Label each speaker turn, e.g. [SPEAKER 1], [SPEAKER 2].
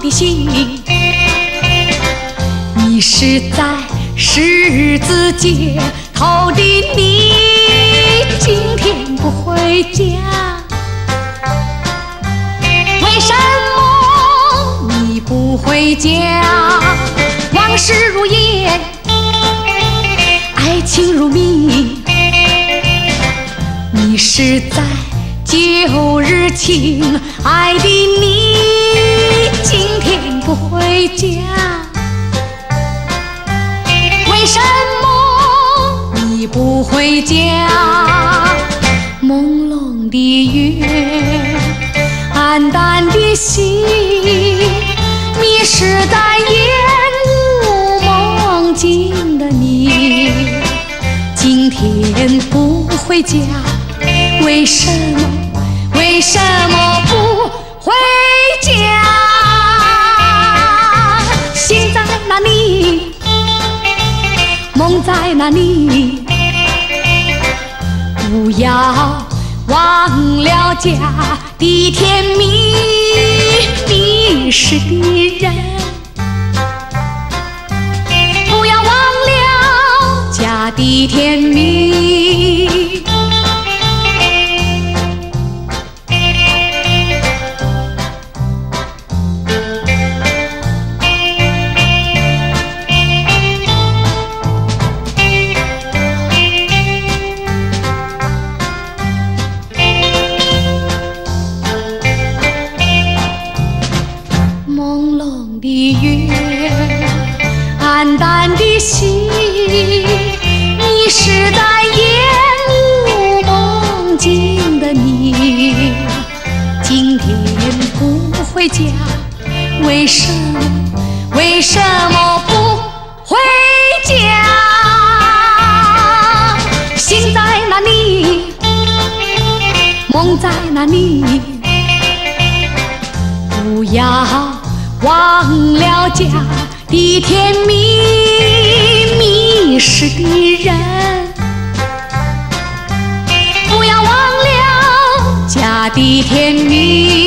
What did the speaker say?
[SPEAKER 1] 的心，你是在十字街头的你，今天不回家，为什么你不回家？往事如烟，爱情如蜜，你是在旧日情爱的你，今天不回家，为什么你不回家？朦胧的月，暗淡的心，迷失在烟雾梦境的你，今天不回家，为什么？为什么不回家？心在哪里？梦在哪里？不要忘了家的甜蜜，迷失的人，不要忘了家的甜蜜。朦胧的月，暗淡的心，迷失在烟雾梦境的你，今天不回家，为什么？为什么不回家？心在哪里？梦在哪里？不要忘了家的甜蜜，迷失的人，不要忘了家的甜蜜。